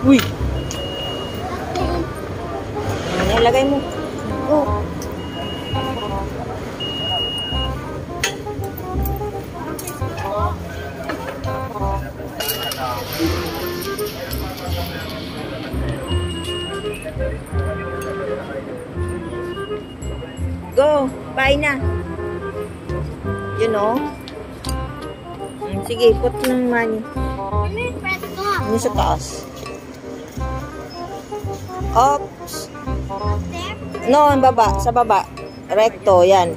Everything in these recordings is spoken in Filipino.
Uy! Lagay mo. Oh. Go! Bye na! You know? Sige, put ng money. Ano sa taas? Oops! No, baba. Sa baba. Recto, yan.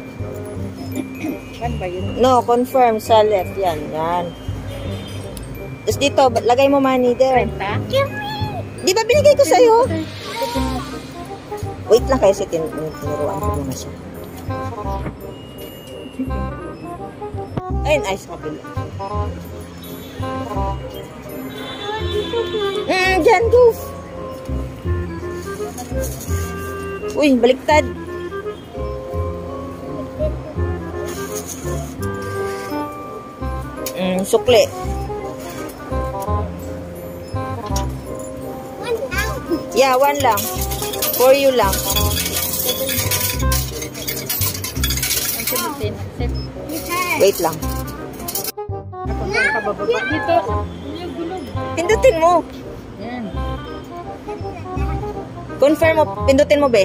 No, confirm sa left. Yan, yan. Tapos dito, lagay mo money there. Di ba binigay ko sa'yo? Wait lang kayo sa tinuruan ko muna siya. Ayun, ay, sa kabila. Dyan, go. Uy, baliktad. Sukli. Yeah, one lang. For you lang. Wait lang. Dito. Pindutin mo. Yan. Confirm mo. Pindutin mo, be.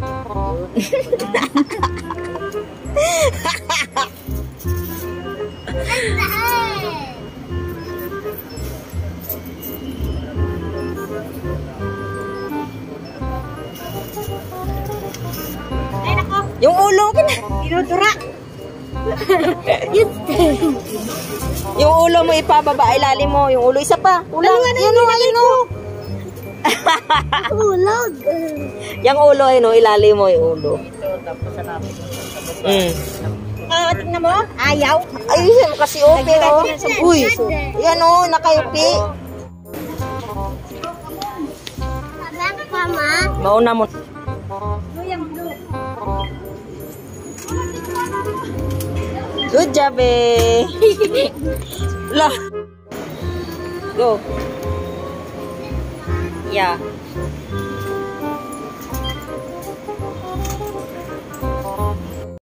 Yung ulo ko na. Tinudura. Yung ulo mo ipababa, ilalim mo. Yung ulo, isa pa. Ulang. Yun o, yun o. Ulog. Yung ulo, yun o, ilalim mo yung ulo. Ito, tapos hanapin mo. Tingnan mo. Ayaw. Ay, kasi ope o. Uy, yan o, nakayupi. Mauna mo. Good job, eh. Lah. Go. Yeah.